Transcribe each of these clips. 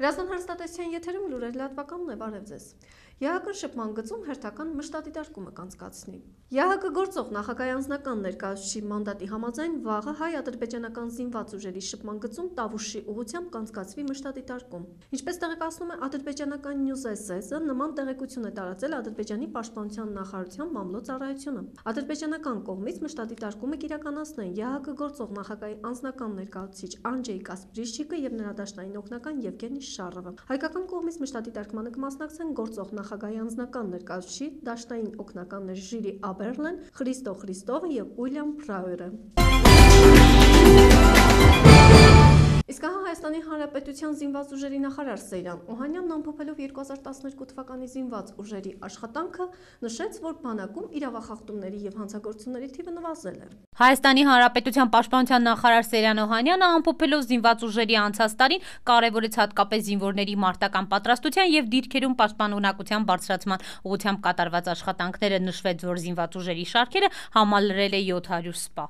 Հրազդան հեռուստատեսության եթերում լուրեր լատվականն է, բարև ձեզ։ ԵԱՀԿ շփման գծում հերթական մշտադիտարկումը կանցկացնի։ ԵԱՀԿ գործող նախագահի անձնական ներկայացուցիչի մանդատի համաձայն վաղը հայ-ադրբեջանական զինված ուժերի շփման գծում Տավուշի ուղղությամբ կանցկացվի մշտադիտարկում։ Ինչպես տեղեկացնում է ադրբեջանական News.SS-ը, նման տեղեկություն է տարածել Ադրբեջանի պաշտպանության նախարարության մամլո ծառայությունը։ Ադրբեջանական կողմից մշտադիտարկումը կիրականացնեն ԵԱՀԿ գործող նախագահի անձնական ներկայացուցիչ Անջեյ Կասպրիշչիկը եւ նրա դաշնային օգնական Եվգենի Շարովը։ Հայկական կողմից մշտադիտարկմանը կմասնակցեն գործող նախագահի անձնական ներկայացուցիչ դաշնային օգնականներ Ժիրի Աբերլեն, Խրիստո Խրիստովը եւ Ուիլյամ Փրաուերը։ Իսկ հա Հայաստանի Հանրապետության զինված ուժերի նախարար Սեյրան Օհանյանն ամփոփելով 2012 թվականի զինված ուժերի աշխատանքը նշեց, որ բանակում իրավախախտումների եւ հանցագործությունների թիվը նվազել է։ Հայաստանի Հանրապետության պաշտպանության նախարար Սեյրան Օհանյանը ամփոփելով զինված ուժերի անցած տարին կարևորեց հատկապես զինվորների մարտական պատրաստության եւ դիրքերում պաշտպանունակության բարձրացման ուղղությամբ կատարված աշխատանքները, նշվեց, որ զինված ուժերի շարքերը համալրել է 700 սպա։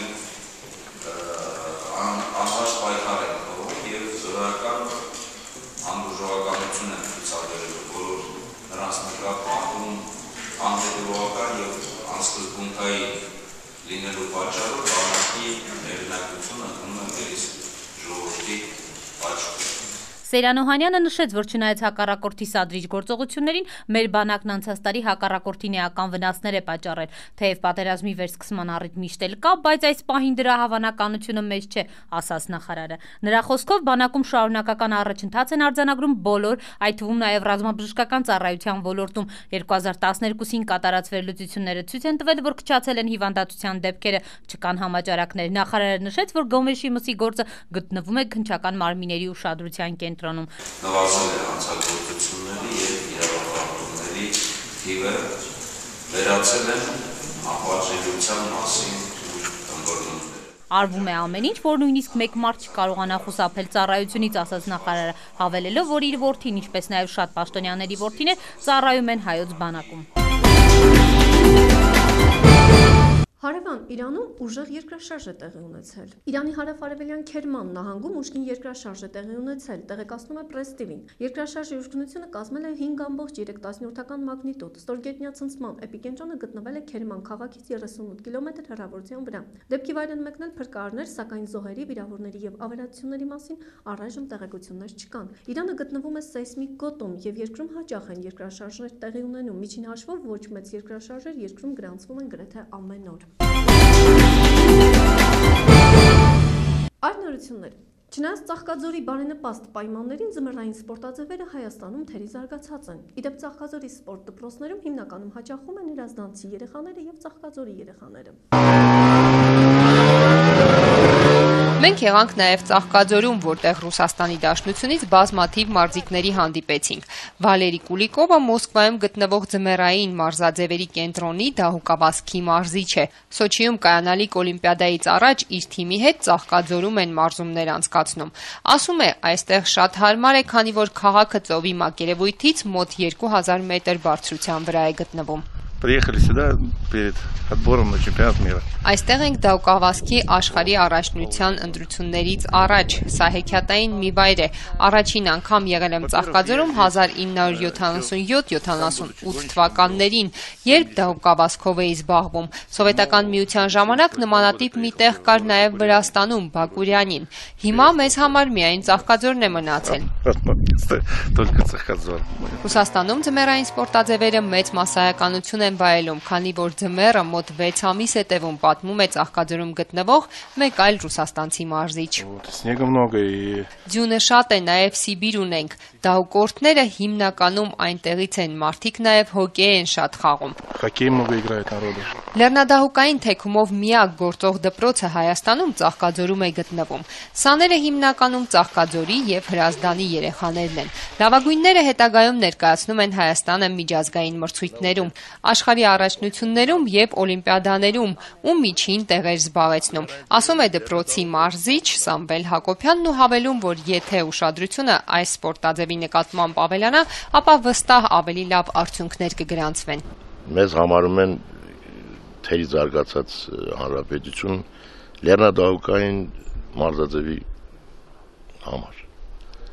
Անհաշ պայքար են կողում և զորական հանդուրժողականություն են ցուցաբերելու բոլոր նրանց նկատմամբ անհետևողական և անսկզբունքային լինելու պատճառով բանակի ներդրումությունը գնում է մեր ժողովրդի աչքում։ Սեյրան Օհանյանը նշեց, որ չնայած հակառակորդի սադրիչ գործողություններին, մեր բանակն անցած տարի հակառակորդին էական վնասներ է պատճառել, թեև պատերազմի վերսկսման առիթ միշտ էլ կա, բայց այս պահին դրա հավանականությունը մեծ չէ, ասաց նախարարը։ Նրա խոսքով բանակում շարունակական առաջընթաց են արձանագրում բոլոր, այդ թվում նաև ռազմաբժշկական ծառայության ոլորտում։ 2012-ին կատարած վերլուծությունները ցույց են տվել, որ քչացել են հիվանդացության դեպքերը, չկան համաճարակներ։ Նախարարը նշեց, որ Գոմեշի մսի գործը գտնվում է քննչական մարմինների ուշադրության կենտրոնում։ Նվազել է հանցագործությունների և իրավախախտումների թիվը, վերացել են անպատժելիության մասին ըմբռնումները։ Արվում է ամեն ինչ, որ նույնիսկ մեկ մարդ չկարողանա խուսափել ծառայությունից, ասաց նախարարը, հավելելով, որ իր որդին, ինչպես նաև շատ պաշտոնյաների որդիներ ծառայում են հայոց բանակում։ Հարևան Իրանում ուժեղ երկրաշարժ է տեղի ունեցել։ Իրանի հարավ-արևելյան Քերման նահանգում ուժգին երկրաշարժ է տեղի ունեցել, տեղեկացնում է Press TV-ն։ Երկրաշարժի ուժգնությունը կազմել է 5.3 մագնիտուդ։ Ստորգետնյա ցնցման էպիկենտրոնը գտնվել է Քերման քաղաքից 38 կիլոմետր հեռավորության վրա։ Դեպքի վայր են մեկնել փրկարարներ, սակայն զոհերի, վիրավորների եւ ավերածությունների մասին առայժմ տեղեկություններ չկան։ Իրանը գտնվում է սեյսմիկ գոտում եւ երկրում հաճախ են երկրաշարժներ տեղի ունենում։ Միջին հաշվով ոչ մեծ երկրաշարժեր երկրում գրանցվում են գրեթե ամեն օր։ Այլ նորություններ։ Չնայած Ծաղկաձորի բարենպաստ պայմաններին ձմեռային սպորտաձևերը Հայաստանում թերի զարգացած են։ Իդեպ Ծաղկաձորի սպորտ դպրոցներում հիմնականում հաճախում են հրազդանցի երեխաները եւ Ծաղկաձորի երեխաները։ Մենք եղանք նաև Ծաղկաձորում, որտեղ Ռուսաստանի Դաշնությունից բազմաթիվ մարզիկների հանդիպեցինք։ Վալերի Կուլիկովը Մոսկվայում գտնվող ձմեռային մարզաձևերի կենտրոնի դահուկավազքի մարզիչ է։ Սոչիում կայանալիք օլիմպիադայից առաջ իր թիմի հետ Ծաղկաձորում են մարզումներ անցկացնում։ Ասում է, այստեղ շատ հարմար է, քանի որ քաղաքը ծովի մակերևույթից մոտ 2000 մետր բարձրության վրա է գտնվում։ Приехали сюда перед отбором на чемпионат мира. Այստեղ ենք դահուկավազքի աշխարհի առաջնության ընտրություններից առաջ։ Սա հեքիաթային մի վայր է։ Առաջին անգամ եղել եմ Ծաղկաձորում 1977-78 թվականներին, երբ դահուկավազքով էի զբաղվում։ Սովետական միության ժամանակ նմանատիպ մի տեղ կար նաև Վրաստանում, Բակուրյանին։ Հիմա մեզ համար միայն Ծաղկաձորն է մնացել։ Ռուսաստանում ձմեռային սպորտաձևերը մեծ մասսայականություն են վայելում, քանի որ ձմեռը մոտ 6 ամիս է տևում, պատմում է Ծաղկաձորում գտնվող մեկ այլ ռուսաստանցի մարզիչ։ Ձյունը շատ է, նաև Սիբիր ունենք։ Դահուկորդները հիմնականում այնտեղից են, մարդիկ նաև հոկեյ են շատ խաղում։ Լեռնադահուկային թեքումով միակ գործող դպրոցը Հայաստանում Ծաղկաձորում է գտնվում։ Սաները հիմնականում Ծաղկաձորի եւ Հրազդանի երեխաներն են։ Լավագույնները հետագայում ներկայացնում են Հայաստանը միջազգային մրցույթներում, աշխարհի առաջնություններում եւ օլիմպիադաներում ու միջին տեղեր զբաղեցնում, ասում է դպրոցի մարզիչ Սամվել Հակոբյանն ու հավելում, որ եթե ուշադրությունը այս սպորտաձևի նկատմամբ ավելանա, ապա վստահ ավելի լավ արդյունքներ կգրանցվեն։ Մեզ համարում են թերի զարգացած հանրապետություն լեռնադահուկային մարզաձևի համար։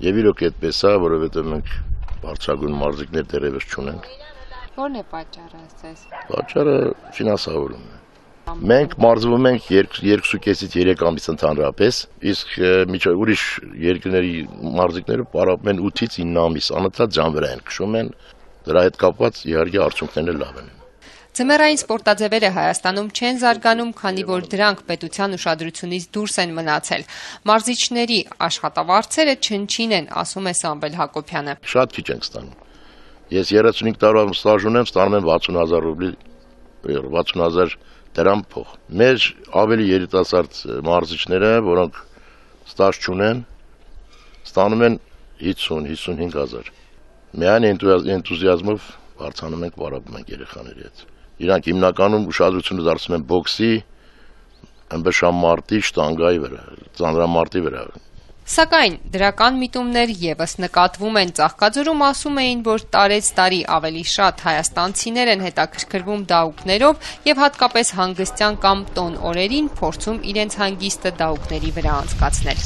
Եվ իրոք այդպես է, որովհետև մենք բարձրագույն մարզիկներ դեռևս չունենք։ Որն է պատճառը ասես։ Պատճառը ֆինանսավորումն է։ Մենք մարզվում ենք 2.5-ից 3 ամիս ընդհանրապես, իսկ ուրիշ երկրների մարզիկները պարապում են 8-ից 9 ամիս, անընդհատ ջան վրա են քշում են, դրա հետ կապված իհարկե արդյունքներն լավ են։ Ձմեռային սպորտաձևերը Հայաստանում չեն զարգանում, քանի որ դրանք պետության ուշադրությունից դուրս են մնացել։ Մարզիչների աշխատավարձերը չնչին են, ասում է Սամվել Հակոբյանը։ Շատ քիչ ենք ստանում։ Ես 35 տարվա ստաժ ունեմ, ստանում եմ 60,000 ռուբլի, 60,000 դրամ փող։ Մեր ավելի երիտասարդ մարզիչները, որոնք ստաժ չունեն, ստանում են 50-55,000։ Միայն էնտուզիազմով բարձանում ենք, պարապում ենք երեխաների հետ։ Իրանք հիմնականում ուշադրությունը դարձնում են բոքսի, ըմբշամարտի, շտանգայի վրա, ծանրամարտի վրա։ Սակայն դրական միտումներ եւս նկատվում են Ծաղկաձորում, ասում էին, որ տարեցտարի ավելի շատ հայաստանցիներ են հետաքրքրվում դահուկներով եւ հատկապես հանգստյան կամ տոն օրերին փորձում իրենց հանգիստը դահուկների վրա անցկացնել։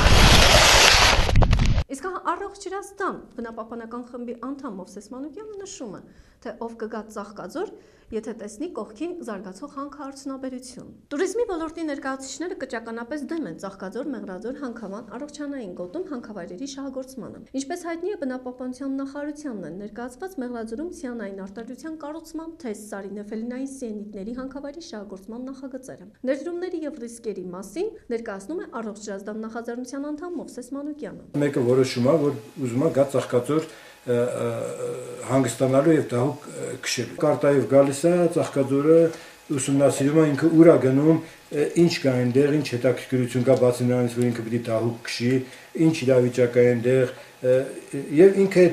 Իսկ առողջ Հրազդան բնապահպանական խմբի անդամ Մովսես Մանուկյանը նշում է, թե ով կգա Ծաղկաձոր, եթե տեսնի կողքին զարգացող հանքարդյունաբերություն։ Տուրիզմի ոլորտի ներկայացուցիչները կճականապես դեմ են Ծաղկաձոր, Մեղրաձոր, Հանքավան առողջանային գոտում հանքավայրերի շահագործմանը։ Ինչպես հայտնի է, բնապահպանության նախարարությանն են ներկայացված Մեղրաձորում ցիանային արտադրության կառուցման, թեստարի նեֆելինային սիենիտների հանքավայրի շահագործման նախագծերը։ Ներդրումների եւ ռիսկերի մասին ներկայացնում է առողջ Հրազդան նախաձեռնության անդամ Մովսես Մանուկյանը։ Մեկը որոշում է, որ ուզում է գա Ծաղկաձոր հանգստանալու եւ դահուկ քշելու։ Կարտայով գալիս է Ծաղկաձորը, ուսումնասիրում է ինքը ուր է գնում, ինչ կա այնտեղ, ինչ հետաքրքրություն կա բացի նրանից, որ ինքը պիտի դահուկ քշի, ինչ իրավիճակ է այնտեղ, եւ ինքը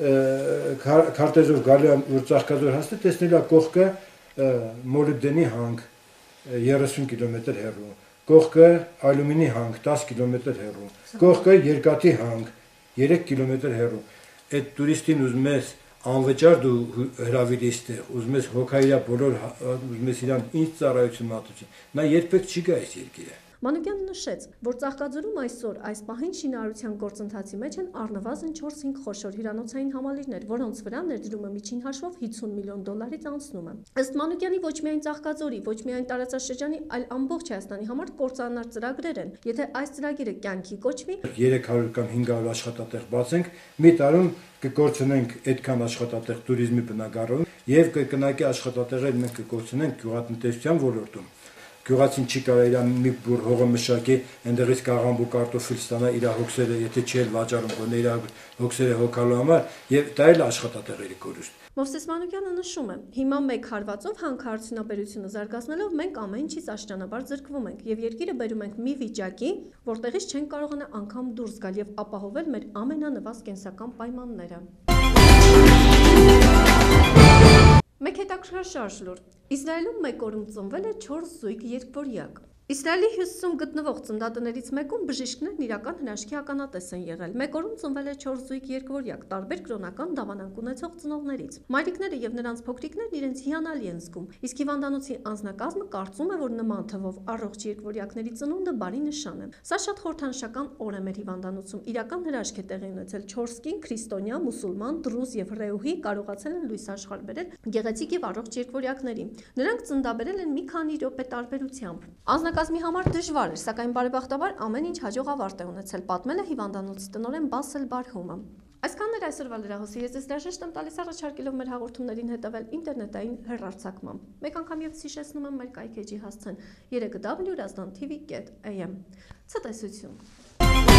այդ քարտեզով գալու է, որ Ծաղկաձոր հասնի, տեսնել է կողքը մոլիբդենի հանք 30 կիլոմետր հեռու, կողքը ալյումինի հանք 10 կիլոմետր հեռու, կողքը երկաթի հանք 3 կիլոմետր հեռու։ Այդ տուրիստին ուզում ես անվճար դու հրավիրես տեղ, ուզում ես հոգայիա բոլոր, ուզում ես իրան ինչ ծառայություն մատուցի, նա երբեք չի գա այս երկիրը։ Մանուկյանը նշեց, որ Ծաղկաձորում այսօր այս պահին շինարարության գործընթացի մեջ են առնվազն 4-5 խոշոր հյուրանոցային համալիրներ, որոնց վրա ներդրումը միջին հաշվով $50 միլիոն անցնում է։ Ըստ Մանուկյանի ոչ միայն Ծաղկաձորի, ոչ միայն տարածաշրջանի, այլ ամբողջ Հայաստանի համար կործանար ծրագրեր են, եթե այս ծրագիրը կյանքի կոչվի, 300 կամ 500 աշխատատեղ բացենք, մի տարում կկորցնենք այդքան աշխատատեղ туриզմի բնակարանում եւ կկնակի աշխատատեղեր մենք կկորցնենք գյուղատնտեսության ոլորտում։ Գյուղացին չի կարող իր մի բուր հողը մշակի, այնտեղից կաղամբու կարտոֆիլ ստանա իր հոգսերը, եթե չի էլ վաճառում, գոնե իր հոգսերը հոգալու համար եւ դա էլ աշխատատեղերի կորուստ։ Մովսես Մանուկյանը նշում է. հիմա մեկ հարվածով հանքարդյունաբերությունը զարգացնելով մենք ամեն ինչից աշճանաբար զրկվում ենք եւ երկիրը բերում ենք մի վիճակի, որտեղից չենք կարողանա անգամ դուրս գալ եւ ապահովել մեր ամենանվազ կենսական պայմանները։ Մեկ հետաքրքրաշարժ լուր։ Իսրայելում մեկ օրում ծնվել է 4 զույգ երկվորյակ։ Իսրայելի հյուսիսում գտնվող ծննդատներից մեկում բժիշկներն իրական հրաշքի ականատես են եղել։ Մեկ օրում ծնվել է 4 զույգ երկվորյակ, տարբեր կրոնական դավանանք ունեցող ծնողներից։ Մայրիկները եւ նրանց փոքրիկներն իրենց հիանալի են զգում, իսկ հիվանդանոցի անձնակազմը կարծում է, որ նման թվով առողջ երկվորյակների ծնունդը բարի նշան է։ Սա շատ խորհրդանշական օր է մեր հիվանդանոցում։ Իրական հրաշք է տեղի ունեցել 4 կին, քրիստոնյա, մուսուլման, դրուզ եւ ռեուհի կարողացել են լույս աշխարհ բերել գեղեցիկ եւ առողջ երկվորյակների։ Նրանք ծննդաբերել են մի քանի րոպե տարբերությամբ։ Կազմի համար դժվար էր, սակայն բարեբախտաբար ամեն ինչ հաջող ավարտ է ունեցել, պատմել է հիվանդանոցի տնօրեն Բասել Բարհումը։ Այսքանն էր այսօրվա լրահոսի, ես հրաժեշտ եմ տալիս առաջարկելով մեր հաղորդումներին հետևել ինտերնետային հեռարձակմամբ։ Մեկ անգամ եւս հիշեցնում եմ մեր կայքեջի հասցեն www.razdan.tv.am։ Ցտեսություն։